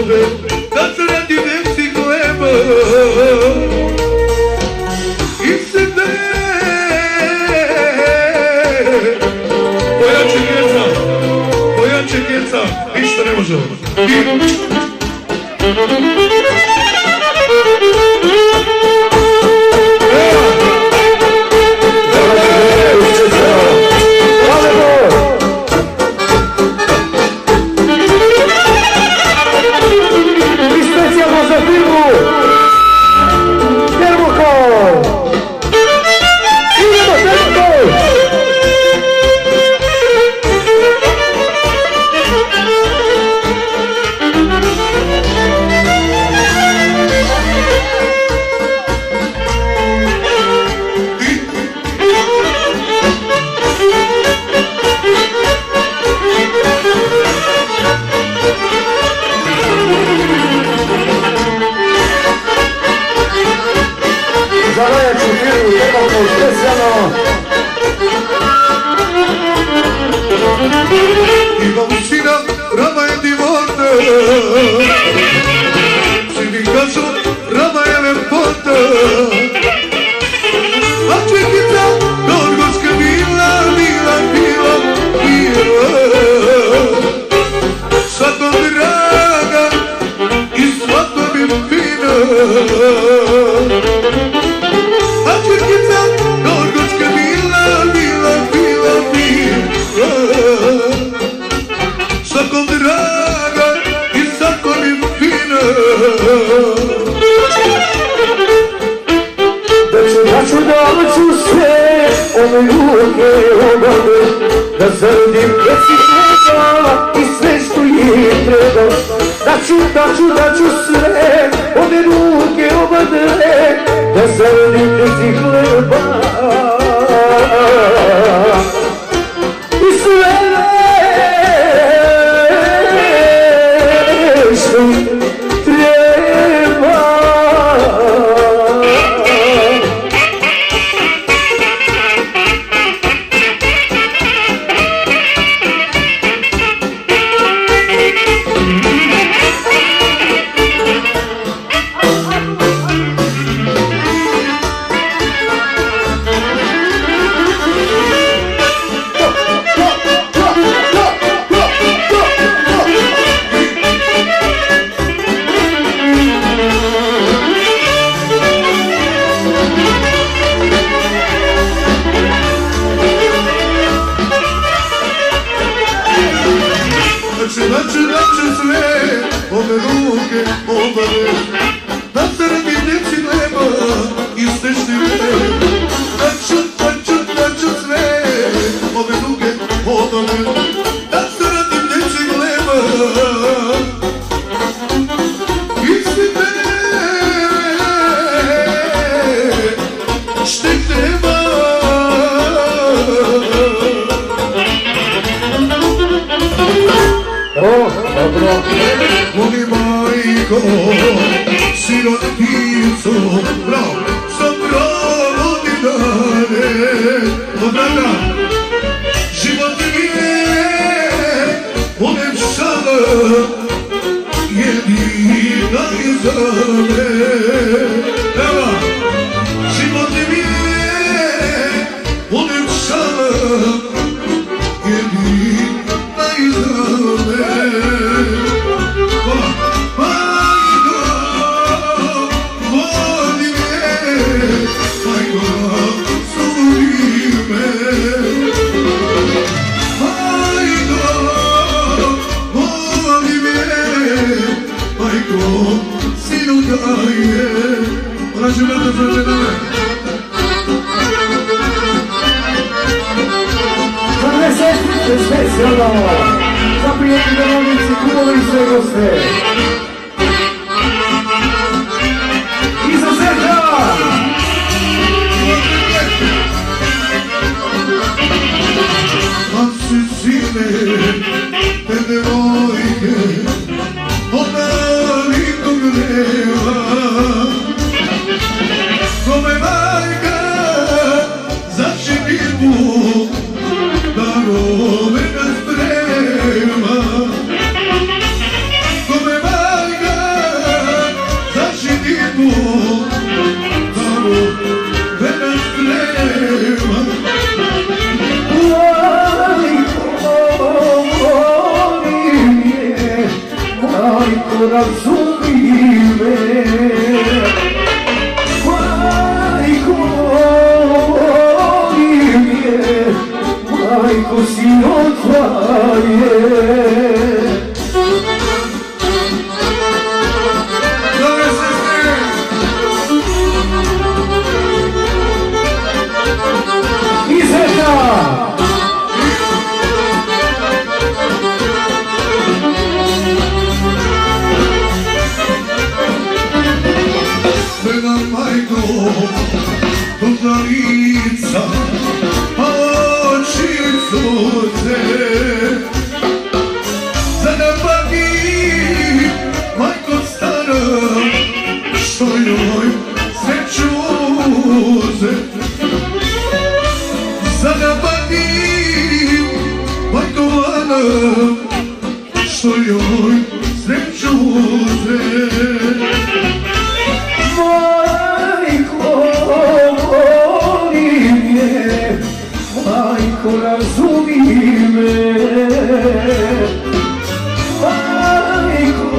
vode, da se radi veci gleba. I sebe pojače keca, ništa ne može. Come mai razumi me. Majko, volim je, majko sirota je. Poznanica, a oči suze, zanapadi, majko stara, što joj sreću uze. Zanapadi, majko vana, što joj sreću uze. Majko, razumi me. Majko,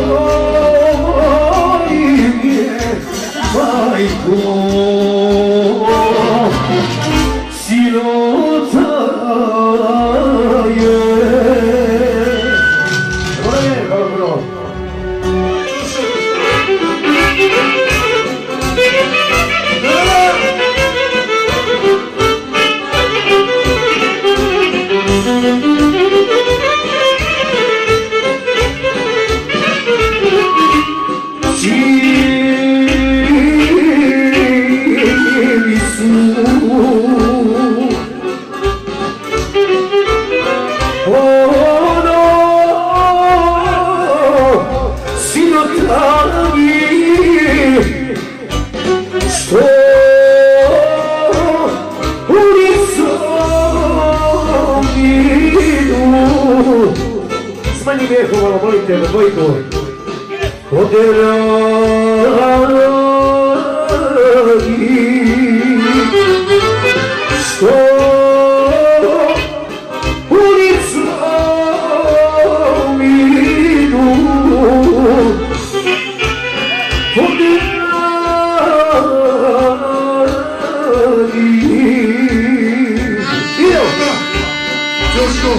volim je, majko, sirota je. Dobro. Smanji vjeku, malo molim tebe, dvojko. Oderani, što ulicom idu. Oderani. Idemo. Joško.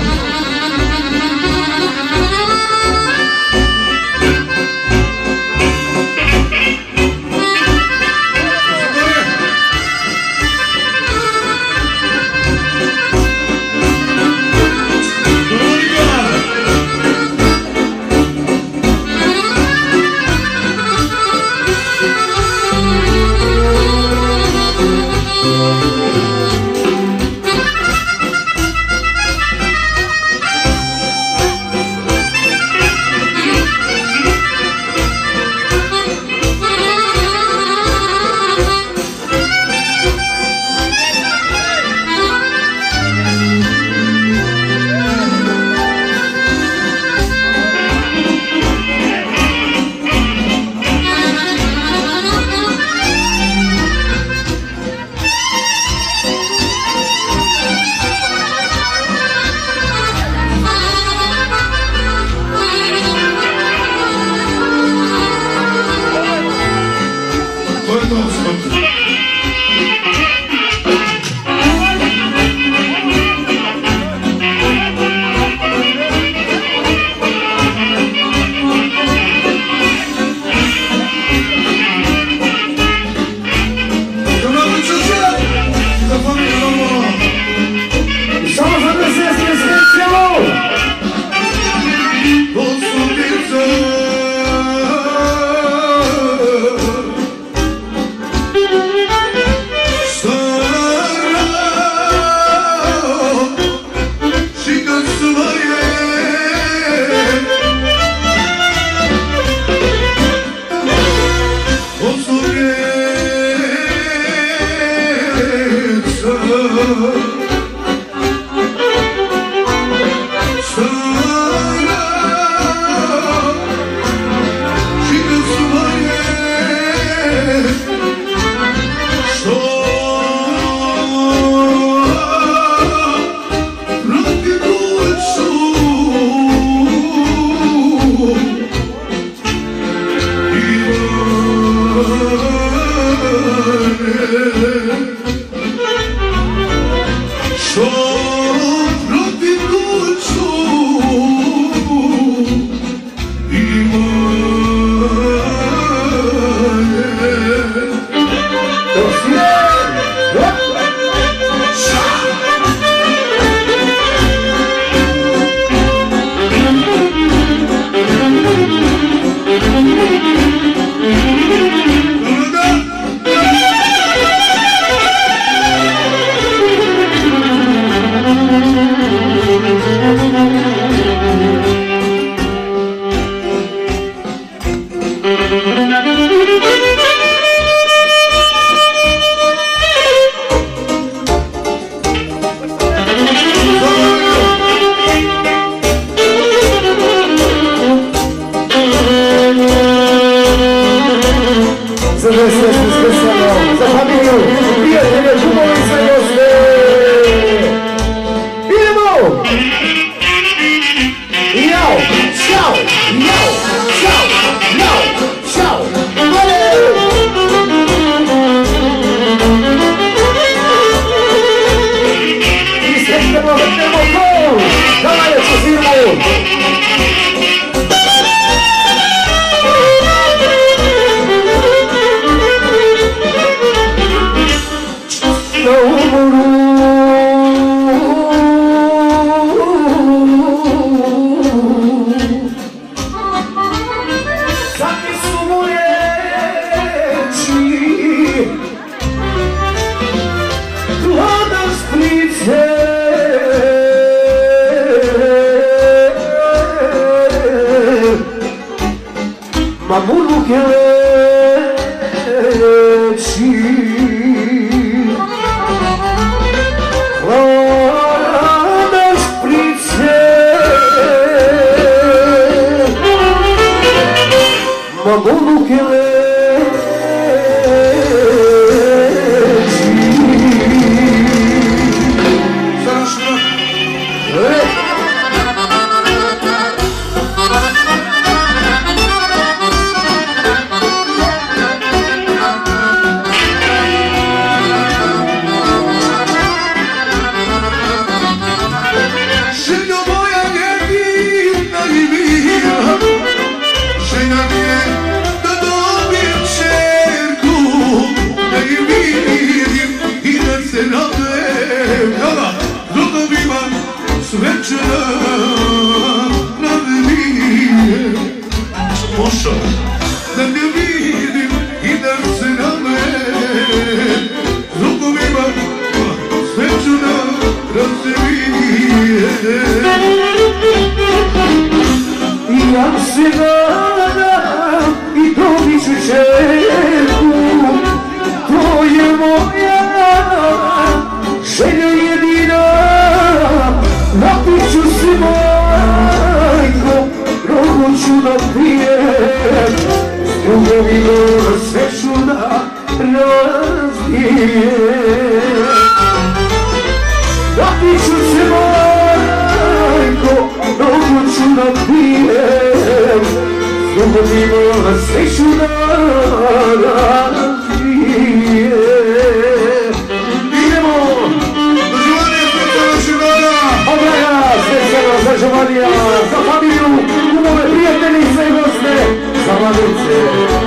srdecznie specjalno za familię, prijatelje, kumovi i sve goste. Idemo! Jao, čao, jao, čao, jao, čao, i srećemo, vrtemo to, daj, pozivamo. Mamulu che ci Hlada šprice Mamulu che ci da ne vidim i da se na mene rukovima sreću da razvije. Ja se nadam i dobit ću čerku, to je moja želja jedina, napit ću se majko, drogo ću da pijem, s drugovima sve ću da razbijem. Napit ću se majko, drogo ću da pijem, s drugovima sve ću da razbijem. Idemo! Doživanje specijalno Šivana! Obraja, specijalno za Žovanija, za familiju, kumove, prijatelji i sve goste, za mladice.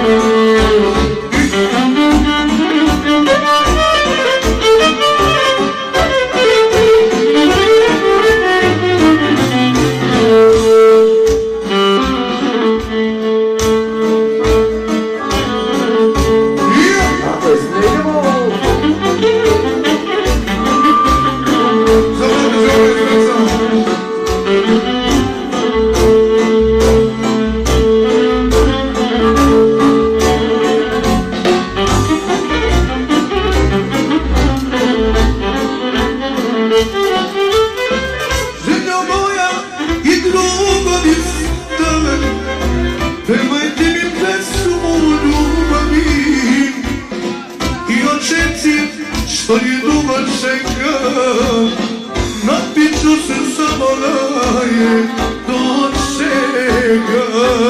Što je dugo čekam, napit ću se samo daje do čega.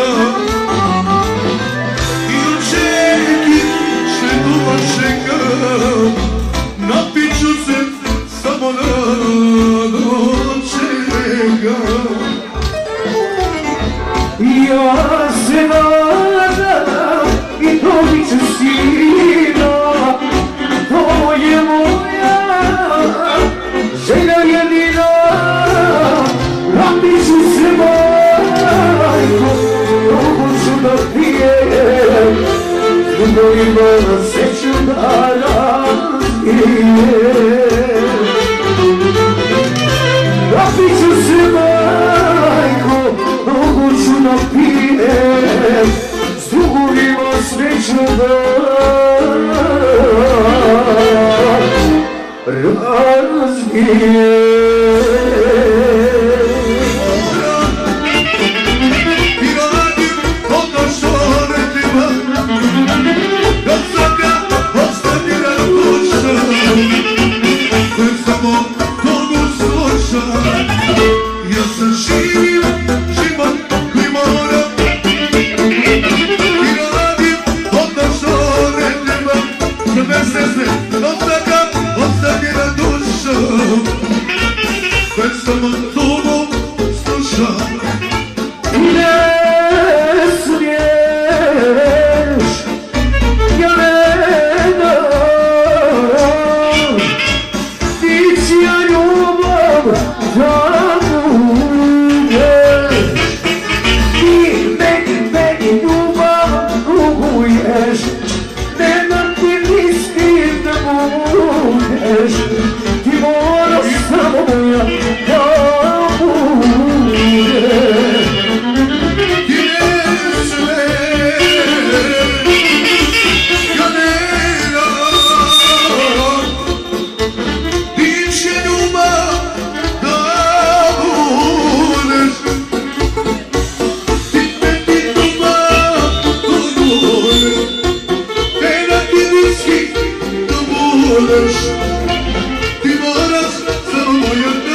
I očeki što dugo čekam, napit ću se samo do čega. Ja se nadam i dobit ću sina, to je moja želja jedina, napit ću se majko, drogo ću da pijem, s drugovima sve ću da razbijem. Napit ću se majko, drogo ću da pijem, s drugovima sve ću da razbijem. I radim to što ne treba, samo tobom slušam. I ne smiješ, ja ne dam, ti ću ja ljubav da budeš. Ti meni ljubav duguješ, ne dam ti ni s kim da budeš. Ti moraš samo moja da budeš. Ti ne smiješ, ja ne dam, ti će ljubav da budeš. Ti meni ljubav duguješ, ne dam ti ni s kim da budeš. Ti moraš samo moja da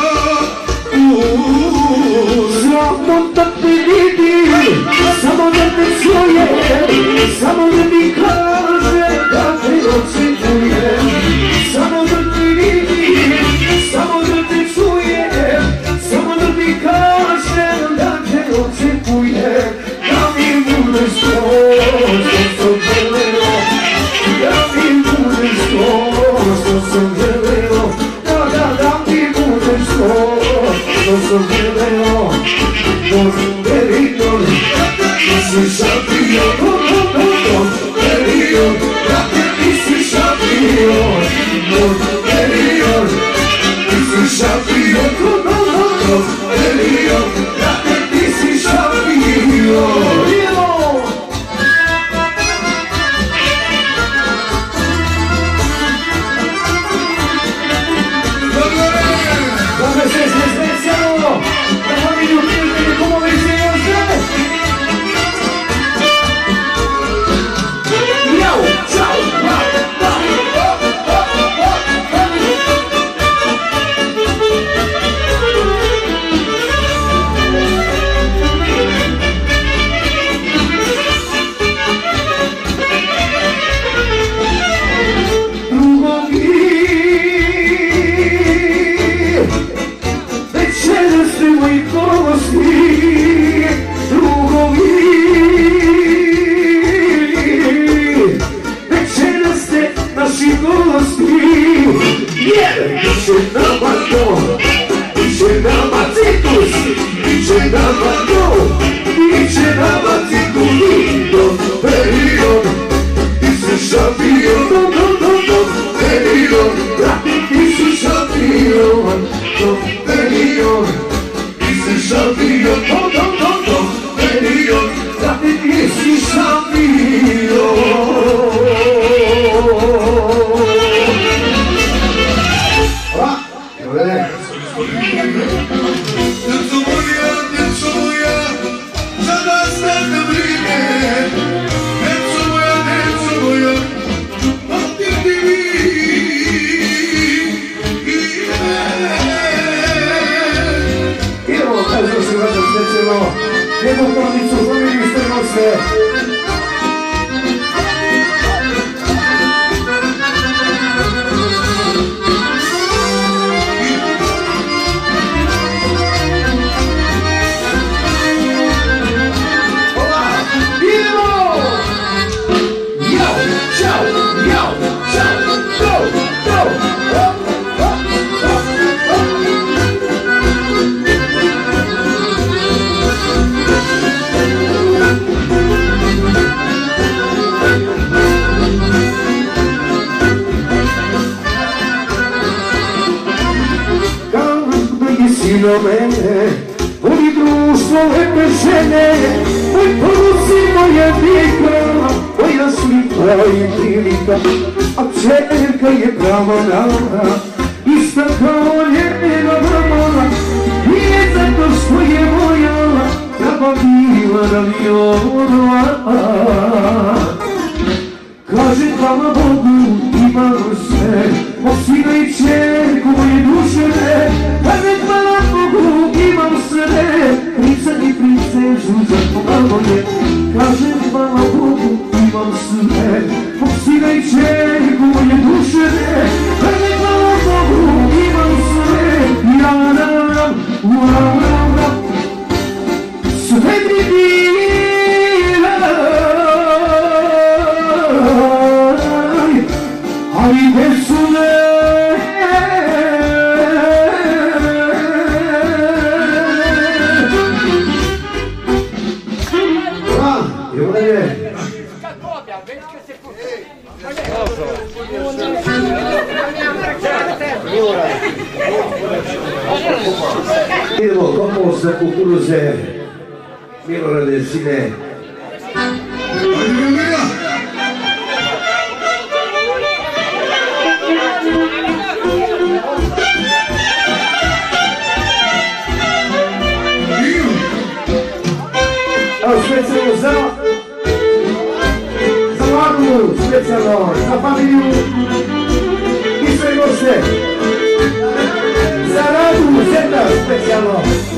budeš. Samo da te vidim, samo da te čujem, samo da mi kaže da te očekujem. Samo da te vidim, samo da te čujem, samo da mi kaže da te očekujem. Da mi budeš to što sam želeo, da mi budeš to što sam želeo, da mi budeš to što sam želeo. Don Perion, nisi šampion, Don Perion, brate nisi šampion, Don Perion, nisi šampion, Don Perion, brate nisi šampion. Come se sveziamo, la famiglia umilde come vedi oggi. Yo, ciao, večeras ste moji gosti, drugovi. Večeras ste naši gosti, jer biće nama to, biće nama ciklus, biće nama to, biće nama ciklus. Don Perion, ti si šampion, Don Perion, brate ti si šampion, Don Perion, ti si šampion, Don Perion, brate ti si šampion. Djeco moja, za nas ne brine. Djeco moja, pamti ti i mene. Idemo, kažemo se vrata srećemo, jednu tornicu, familiju strmo se. Sino mene, voli društvo lepe žene, moj poruci, moja dika, moja slika i prilika, a čerka je prava nama, ista kao njena mama, nije zato što je moja, prava bila ramiona. Kaže hvala Bogu, imam sve, mog sina i čerku moje dušene. Kaže hvala Bogu, imam sve, princa i princežu za pomalo je. Kaže hvala Bogu, imam sve, mog sina i čerku moje dušene. Kaže hvala Bogu, imam sve, ja Sve divila, ali gdje su ne? Idemo dalje. Idemo kompost za kukuruze, Milorade, sine. Evo specijalno za Vladu, specijalno za familiju i sve goste. Za Radu, Zeta, specijalno.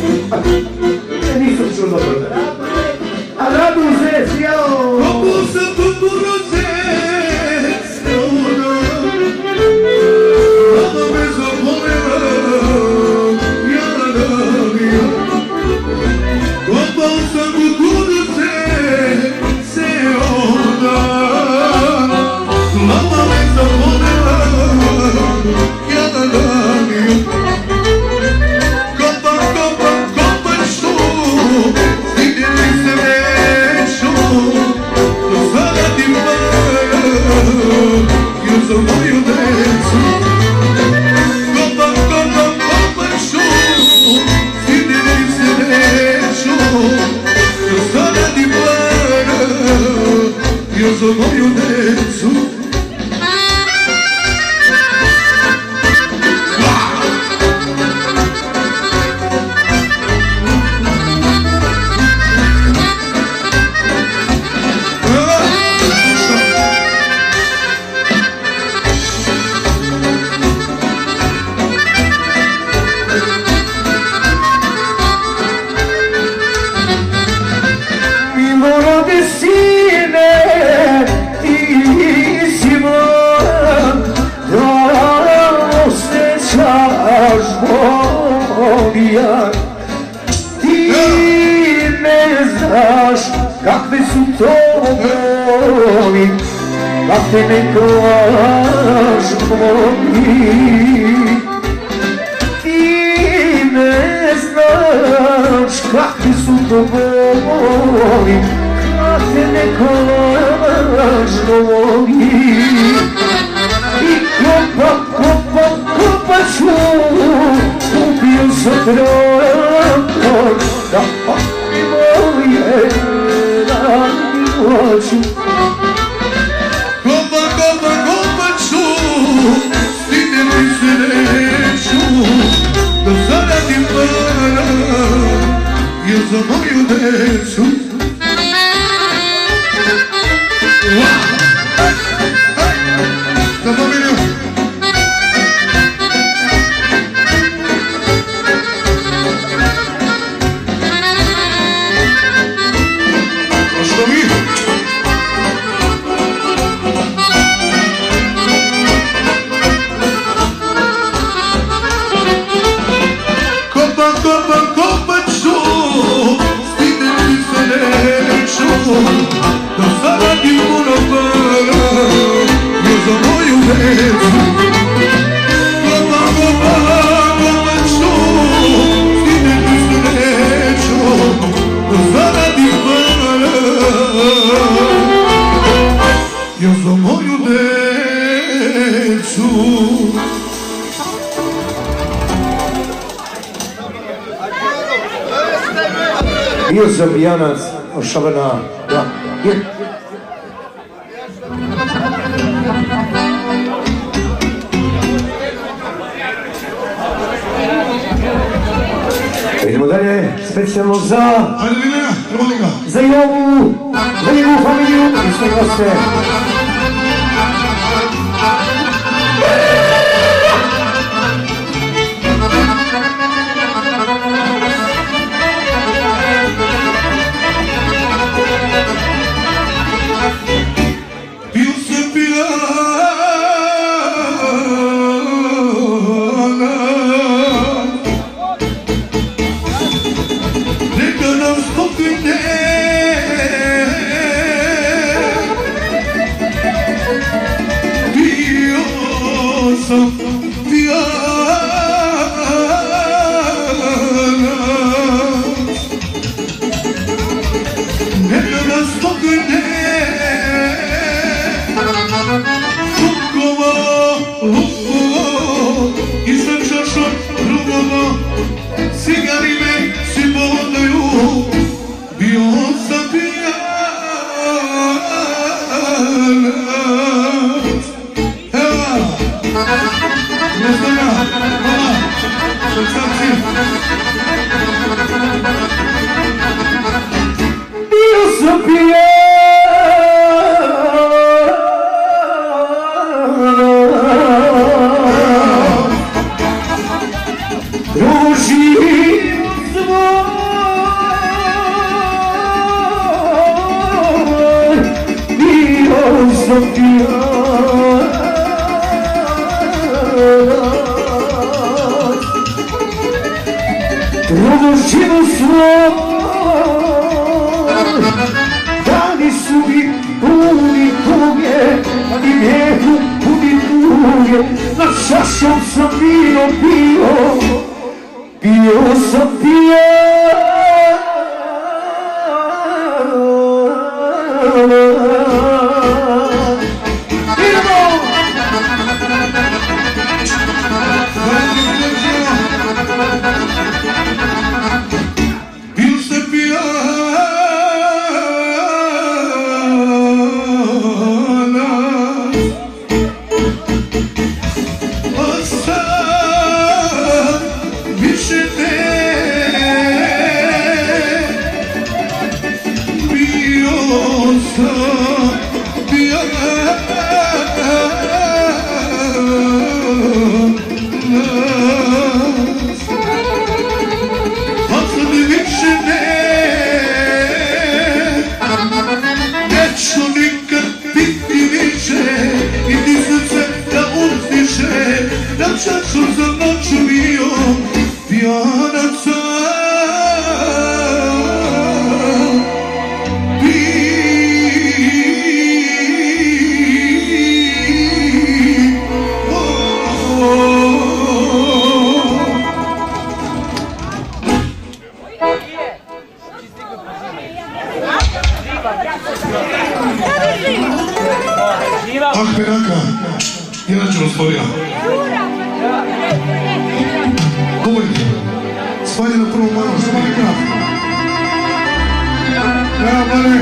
Nisam čuo dobro. A Radu, Zet, jao! Kompost za kukuruze, ona me zabolela, ja radim. Kompost za kukuruze, ona mama me zabolela, ja radim. Za moju decu Kopa, kopa, kopašu Vidjeli se neću Da zaradim para Ja za moju decu Ti ne znaš kakve su to boli, kad te neko laž voli. Ti ne znaš kakve su to boli, kad te neko laž voli. I kopa, kopa, kopa ću, ubio sam traktor, da mi moje hoću. Kopa, kopa, kopa ću Stidjeti se neću Da zaradim para Ja za moju decu Za familiju Što mi? Kopa, kopa, kopa ću Stidjeti se neću Da zaradim puno para Ja za moju decu Kopa, kopa, kopa ću Stidjeti se neću Da zaradim para Ja za moju decu Bio sam pijanac, ošavena, da. Idemo dalje, specijalno za... Ajde Lilija, Rolinga. Za Jovu, za njegovu familiju i sve goste. Pio sam pijana Bio sam život svoj, dani su mi puni tuge, i vijeku puni tuge, nad čašom sam bio, bio sam Ahmeraka, inače osvojila. Boj, spalje na prvom manu, spalje kraf. Ja, bale.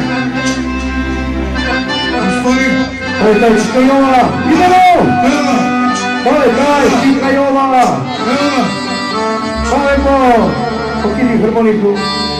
Spalje. Oj, daj, čika Jovala, idemo! Evo. Oj, daj, čika Jovala! Evo. Ajmo! Pokini harmoniku.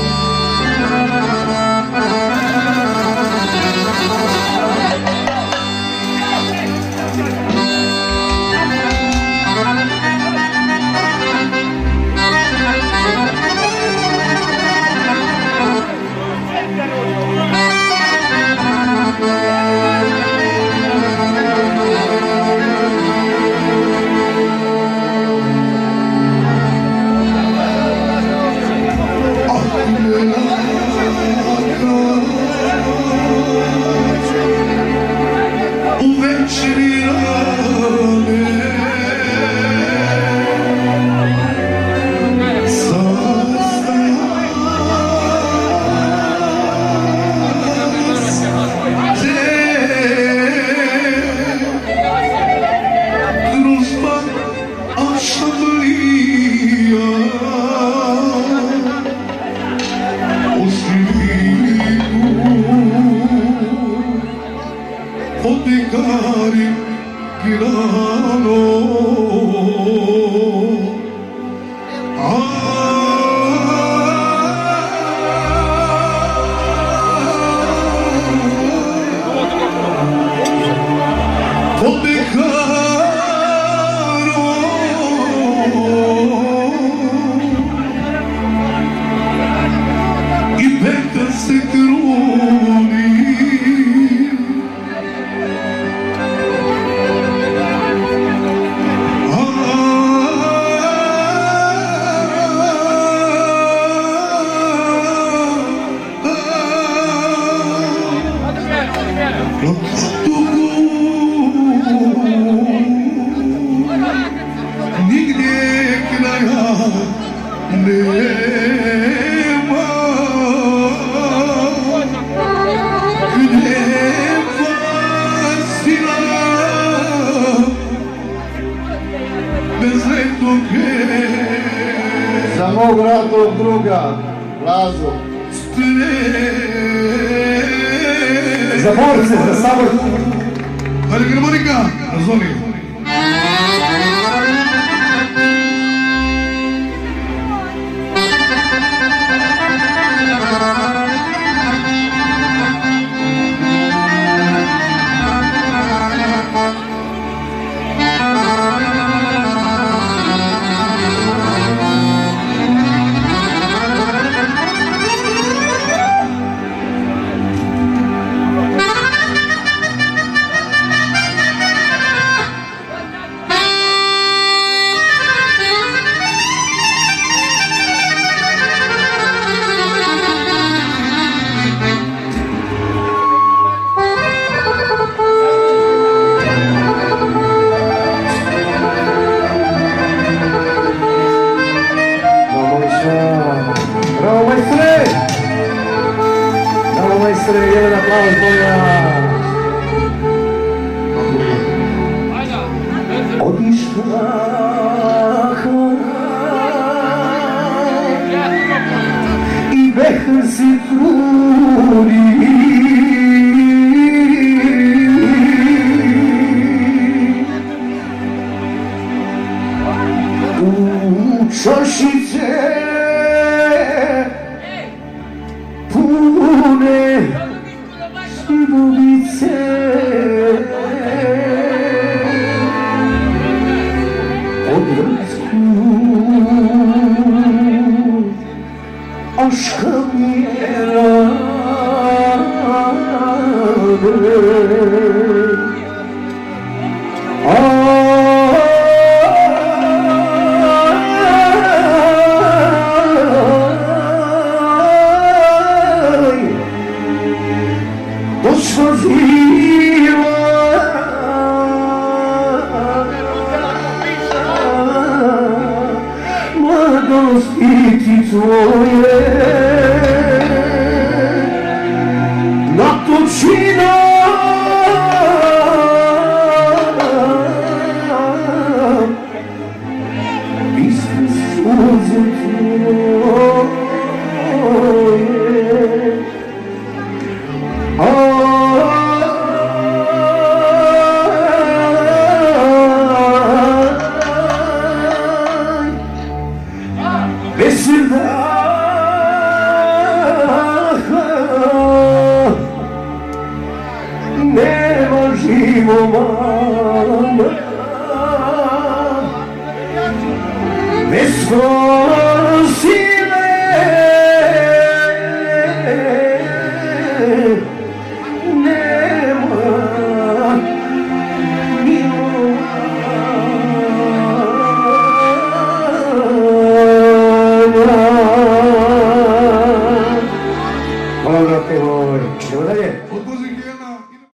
Za mog ratnog druga, Lazo. Za borce, za saborce. Ali harmonika, razvoli. sestre, jedan aplauz, molim vas. Otišla i vehr si trudi u čašice pune šibovice od vrtsku aška mi tvoje natočina ispred suze tvoje Mislim da